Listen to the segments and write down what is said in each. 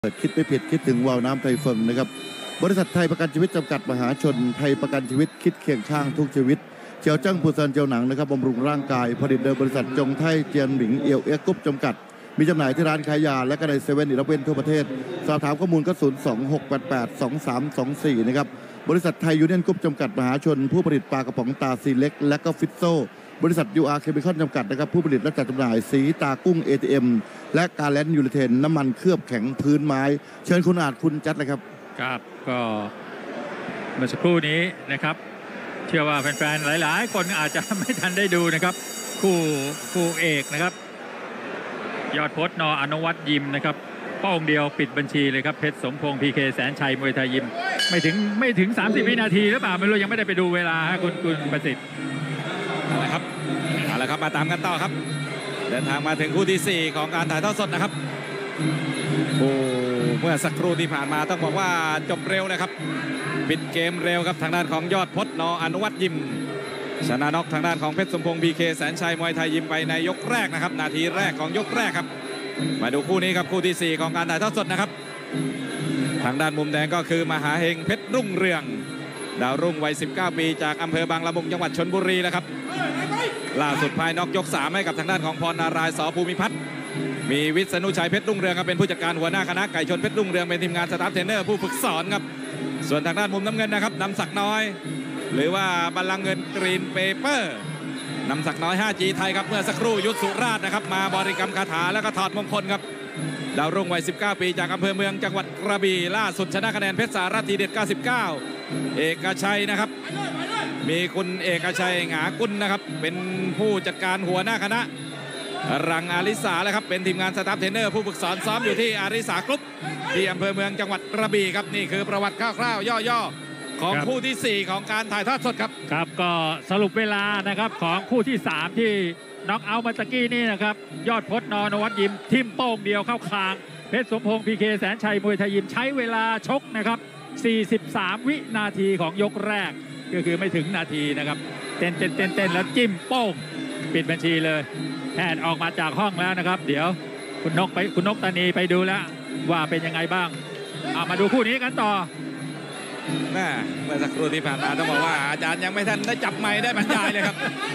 คิดไม่ผิดคิดถึงวาวน้ำไทยเฟิงนะครับบริษัทไทยประกันชีวิตจำกัดมหาชนไทยประกันชีวิตคิดเคียงข้างทุกชีวิตเจียวจ้างปูซันเจียวหนังนะครับบำรุงร่างกายผลิตโดยบริษัทจงไทยเจียนหมิงเอียวเอ็กกุ๊ปจำกัดมีจำหน่ายที่ร้านขายยาและก็ในเซเว่นอีเลฟเว่นทั่วประเทศสอบถามข้อมูลก็026882324นะครับบริษัทไทยยูเนียนกรุ๊ปจำกัดมหาชนผู้ผลิตปลากระป๋องตาซีเล็กและก็ฟิตโซบริษัท UR เคมีคอลจำกัดนะครับผู้ผลิตและจัดจำหน่ายสีตากุ้ง ATM และกาแลนยูริเทนน้ำมันเคลือบแข็งพื้นไม้เชิญคุณอาจคุณจัดเลยครับครับก็เมื่อสักครู่นี้นะครับเชื่อว่าแฟนๆหลายๆคนอาจจะไม่ทันได้ดูนะครับคู่เอกนะครับยอดพจน์น.อนุวัฒน์ยิมนะครับเป้าเดียวปิดบัญชีเลยครับเพชรสมพงษ์ PK แสนชัยมวยไทยยิมไม่ถึง30วินาทีหรือเปล่าไม่รู้ยังไม่ได้ไปดูเวลาคุณประสิทธิ์เอาละครับมาตามกันต่อครับเดินทางมาถึงคู่ที่4ของการถ่ายทอดสดนะครับเมื่อสักครู่ที่ผ่านมาต้องบอกว่าจบเร็วนะครับปิดเกมเร็วครับทางด้านของยอดพจน์น.อนุวัฒน์ยิมชนะน็อกทางด้านของเพชรสมพงษ์ PK แสนชัยมวยไทยยิมไปในยกแรกนะครับนาทีแรกของยกแรกครับมาดูคู่นี้ครับคู่ที่4ของการถ่ายทอดสดนะครับทางด้านมุมแดงก็คือมหาเฮงเพชรรุ่งเรืองดาวรุ่งวัย19ปีจากอำเภอบางละมุงจังหวัดชลบุรีนะครับล่าสุดภายนอกยก3ให้กับทางด้านของพรนารายณ์ ส.ภูมิพัฒน์มีวิษณุชัยเพชรรุ่งเรืองเป็นผู้จัดการหัวหน้าคณะไก่ชนเพชรรุ่งเรืองเป็นทีมงานสตาฟเทรนเนอร์ผู้ฝึกสอนครับส่วนทางด้านมุมน้ำเงินนะครับนำศักดิ์น้อยหรือว่าบัลลังก์เงินกรีนเปเปอร์นำศักดิ์น้อย 5G ไทยครับเมื่อสักครู่ยุทธสุราชนะครับมาบริกรรมคาถาแล้วก็ถอดมงคลครับดาวรุ่งวัย19ปีจากอำเภอเมืองจังหวัดกระบี่ล่าสุดชนะคะแนนเพชรสารัตทีเด็ด99เอกชัยนะครับมีคุณเอกชัยหงากุลนะครับเป็นผู้จัดการหัวหน้าคณะรังอาริสาแล้วครับเป็นทีมงานสตาฟเทรนเนอร์ผู้ฝึกสอนซ้อมอยู่ที่อาริสากรุ๊ปที่อำเภอเมืองจังหวัดกระบี่ครับนี่คือประวัติคร่าวๆย่อๆของคู่ที่4ของการถ่ายทอดสดครับครับก็สรุปเวลานะครับของคู่ที่3ที่น็อกเอาท์มาตะกี้นี่นะครับยอดพจน์น.อนุวัฒน์ยิมทิ่มโป้งเดียวเข้าคางเพชรสมพงษ์ PK แสนชัยมวยไทยยิมใช้เวลาชกนะครับ43วินาทีของยกแรกก็คือไม่ถึงนาทีนะครับเต้นแล้วจิ้มโป้งปิดบัญชีเลยแพทย์ออกมาจากห้องแล้วนะครับเดี๋ยวคุณนกตานีไปดูแล้วว่าเป็นยังไงบ้างมาดูคู่นี้กันต่อเมื่อสักครู่ที่ผ่านมาต้องบอกว่าอาจารย์ยังไม่ทันได้จับไมค์ได้บรรยายเลยครับ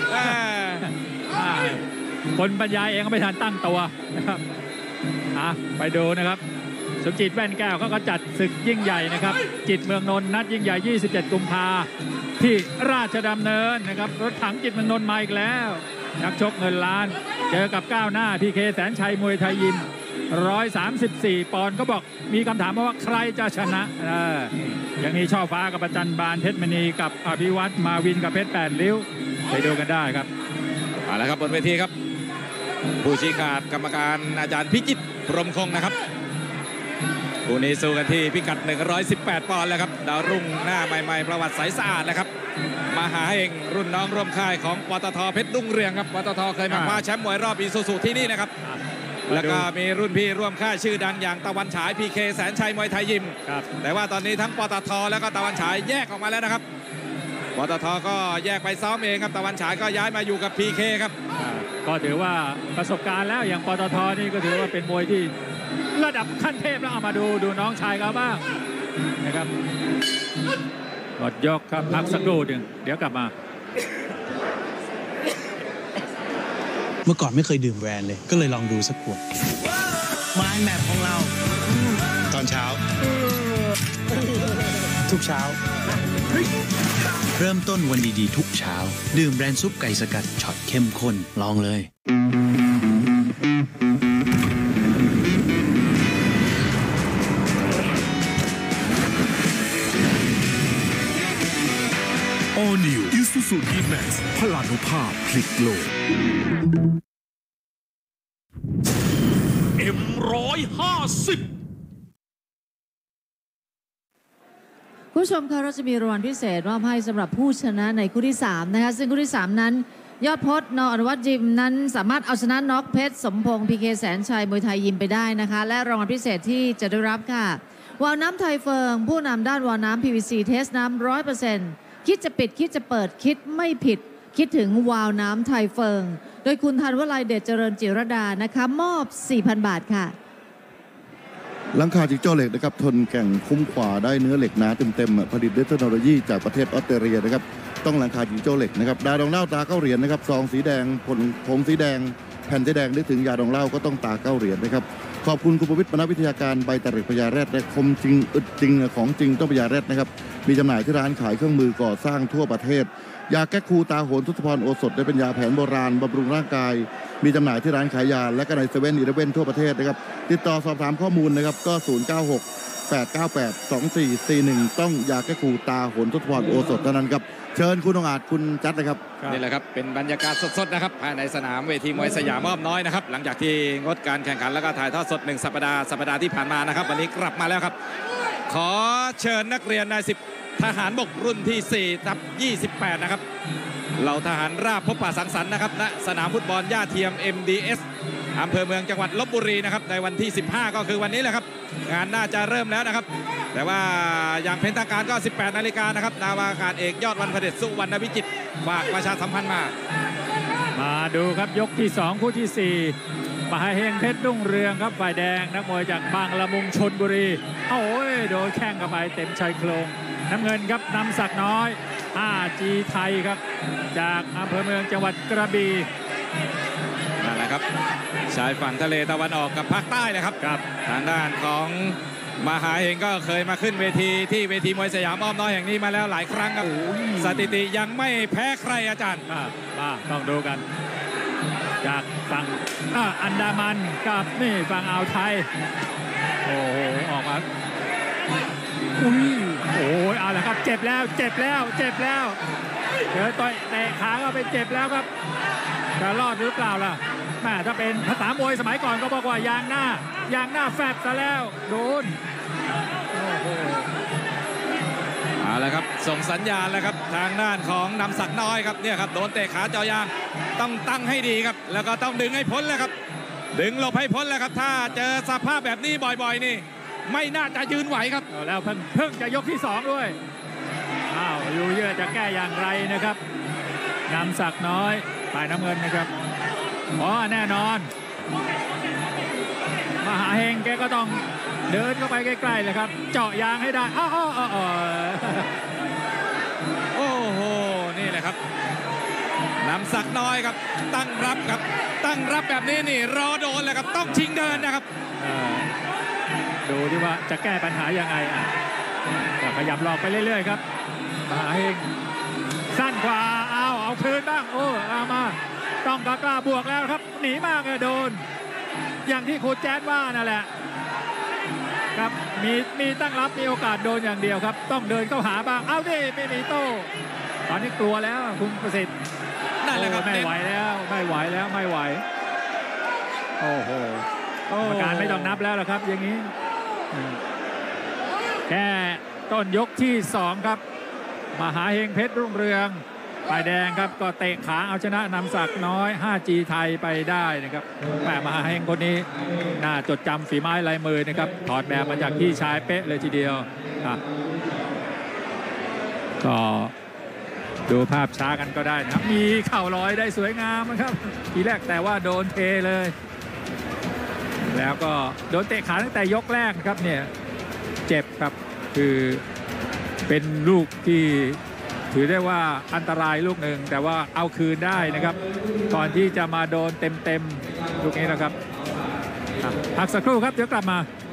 คนบรรยายเองก็ไม่ทันตั้งตัวนะครับไปดูนะครับสมจิตแว่นแก้วเขาก็จัดศึกยิ่งใหญ่นะครับจิตเมืองนนท์นัดยิ่งใหญ่27กุมภาที่ราชดำเนินนะครับรถถังจิตเมืองนนท์มาอีกแล้วนักชกเงินล้านเจอกับก้าวหน้า PK แสนชัยมวยไทยยิม134ปอนด์ก็บอกมีคำถามว่าใครจะชนะอย่างนี้ช่อฟ้ากับประจันบานเพชรมณีกับอภิวัตรมาวินกับเพชร8ริ้วไปดูกันได้ครับเอาละครับบนเวทีครับผู้ชี้ขาดกรรมการอาจารย์พิจิตรพรหมคงนะครับคู่นี้สู้กันที่พิกัด118ปอนด์แล้วครับดาวรุ่งหน้าใหม่ๆประวัติใสสะอาดนะครับมหาเองรุ่นน้องร่วมค่ายของปตทเพชรรุ่งเรืองครับปตทเคยมาคว้าแชมป์มวยรอบอีซูซูที่นี่นะครับแล้วก็มีรุ่นพี่ร่วมค่ายชื่อดังอย่างตะวันฉาย PK แสนชัยมวยไทยยิมแต่ว่าตอนนี้ทั้งปตทแล้วก็ตะวันฉายแยกออกมาแล้วนะครับปตทก็แยกไปซ้อมเองครับตะวันฉายก็ย้ายมาอยู่กับ PK ครับก็ถือว่าประสบการณ์แล้วอย่างปตทนี่ก็ถือว่าเป็นมวยที่ระดับขั้นเทพแล้วเอามาดูน้องชายเขาบ้างนะครับหมดยกครับพักสักครู่หนึ่งเดี๋ยวกลับมาเมื่อก่อนไม่เคยดื่มแบรนด์เลยก็เลยลองดูสักขวดไม้แมปของเราตอนเช้าทุกเช้าเริ่มต้นวันดีๆทุกเช้าดื่มแบรนด์ซุปไก่สกัดช็อตเข้มข้นลองเลย All New Isuzu D-Max พลานุภาพพลิกโลก M150 ผู้ชมคะเราจะมีรางวัลพิเศษมอบให้สำหรับผู้ชนะในคู่ที่3นะคะซึ่งคู่ที่3นั้นยอดพจน์น.อนุวัฒน์ยิมนั้นสามารถเอาชนะน็อกเพชรสมพงษ์ PK แสนชัยมวยไทยยิมไปได้นะคะและรางวัลพิเศษที่จะได้รับค่ะวาล์วน้ำไทยเฟิงผู้นำด้านวาล์วน้ำ PVC เทสน้ำ 100% คิดจะปิดคิดจะเปิดคิดไม่ผิดคิดถึงวาล์วน้ำไทยเฟิงโดยคุณธันวลัยเดชเจริญจิรดานะคะมอบ 4,000 บาทค่ะหลังคาจิงโจ้เหล็กนะครับทนแก่งคุ้มขวาได้เนื้อเหล็กหนาเต็มๆผลิตด้วยเทคโนโลยีจากประเทศออสเตรเลียนะครับต้องหลังคาจิงโจ้เหล็กนะครับดาดองเหล้าตาเก้าเหรียญนะครับซองสีแดงผงสีแดงแผ่นสีแดงนึกถึงยาดองเหล้าก็ต้องตาเก้าเหรียญนะครับขอบคุณคุณประวิตร มณวิทยาการใบตะเล็กพญาแรดและคมจริงอึดจริงของจริงต้องพญาแรดนะครับมีจำหน่ายที่ร้านขายเครื่องมือก่อสร้างทั่วประเทศยาแก้คูตาโหนทศพรโอสถได้เป็นยาแผนโบราณบำรุงร่างกายมีจำหน่ายที่ร้านขายยาและก็ใน7-11ทั่วประเทศนะครับติดต่อสอบถามข้อมูลนะครับก็096-898-2441ต้องยาแก้คูตาโหนทศพรโอสถเท่านั้นครับเชิญคุณองอาจคุณจัดเลยครับนี่แหละครับเป็นบรรยากาศสดๆนะครับภายในสนามเวทีมวยสยามอ้อมน้อยนะครับหลังจากที่งดการแข่งขันแล้วก็ถ่ายทอดสด1สัปดาห์ที่ผ่านมานะครับวันนี้กลับมาแล้วครับขอเชิญนักเรียนนาย10ทหารบกรุ่นที่4ทับ28นะครับเหล่าทหารราบพบปะสังสรรค์นะครับณสนามฟุตบอลย่าเทียม MDS อำเภอเมืองจังหวัดลพบุรีนะครับในวันที่15ก็คือวันนี้แหละครับงานน่าจะเริ่มแล้วนะครับแต่ว่าอย่างเป็นทางการก็ 18 นาฬิกานะครับนาวาอากาศเอกยอดวันเผด็จสุวรรณวิจิตรฝากประชาสัมพันธ์มาดูครับยกที่2คู่ที่4มหาเฮงเพชรรุ่งเรืองครับฝ่ายแดงนักมวยจากบางละมุงชลบุรีโอ้ยโดนแข้งเข้าไปเต็มชายโครงน้ำเงินครับนำศักดิ์น้อย 5G ไทยครับจากอำเภอเมืองจังหวัดกระบี่นั่นแหละครับชายฝั่งทะเลตะวันออกกับภาคใต้นะครับทางด้านของมหาเฮงก็เคยมาขึ้นเวทีที่เวทีมวยสยามอ้อมน้อยแห่งนี้มาแล้วหลายครั้งครับสถิติยังไม่แพ้ใครอาจารย์ต้องดูกันจากฝั่งอันดามันกับนี่ฝั่งอ่าวไทยโอ้โหออกมาโอ้ยเอาละครับเจ็บแล้วเจอต่อยเตะขาก็ไปเจ็บแล้วครับจะรอดหรือเปล่าล่ะแม่ถ้าเป็นภาษามวยสมัยก่อนก็บอกว่ายางหน้าแฟบซะแล้วโดนโอ้โหเอาละครับส่งสัญญาณแล้วครับทางด้านของนำศักดิ์น้อยครับเนี่ยครับโดนเตะขาเจาะยางต้องตั้งให้ดีครับแล้วก็ต้องดึงให้พ้นแล้วครับดึงหลบให้พ้นแล้วครับถ้าเจอสภาพแบบนี้บ่อยๆนี่ไม่น่าจะยืนไหวครับแล้วเพิ่งจะยกที่2ด้วยยูเยอจะแก้อย่างไรนะครับนำศักดิ์น้อยฝ่ายน้ำเงินนะครับแน่นอนมหาเฮงแกก็ต้องเดินเข้าไปใกล้ๆเลยครับเจาะยางให้ได้โอ้โหนี่แหละครับนำศักดิ์น้อยครับตั้งรับครับตั้งรับแบบนี้นี่รอโดนเลยครับต้องชิงเดินนะครับดูดิว่าจะแก้ปัญหายังไงขยับหลอกไปเรื่อยๆครับมหาเฮงสั้นกว่าเอาคืนบ้างเอามาต้องกล้าบวกแล้วครับหนีมากเลยโดนอย่างที่คุณแจ๊ดว่านั่นแหละครับมีตั้งรับมีโอกาสโดนอย่างเดียวครับต้องเดินเข้าหาบ้างเอาดิไม่มีโต้ตอนนี้กลัวแล้วคุณประสิทธิ์นั่นแหละครับไม่ไหวโอ้โหกรรมการไม่ต้องนับแล้วล่ะครับอย่างนี้แค่ต้นยกที่2ครับมหาเฮงเพชรรุ่งเรืองฝ่ายแดงครับก็เตะขาเอาชนะนำศักดิ์น้อย 5G ไทยไปได้นะครับแม่มหาเฮงคนนี้น่าจดจำฝีไม้ลายมือนะครับถอดแบบมาจากพี่ชายเป๊ะเลยทีเดียวก็ดูภาพช้ากันก็ได้นะครับมีเข่าลอยได้สวยงามนะครับทีแรกแต่ว่าโดนเทเลยแล้วก็โดนเตะขาตั้งแต่ยกแรกครับเนี่ยเจ็บครับคือเป็นลูกที่ถือได้ว่าอันตรายลูกหนึ่งแต่ว่าเอาคืนได้นะครับก่อนที่จะมาโดนเต็มลูกนี้นะครับพักสักครู่ครับเดี๋ยวกลับมา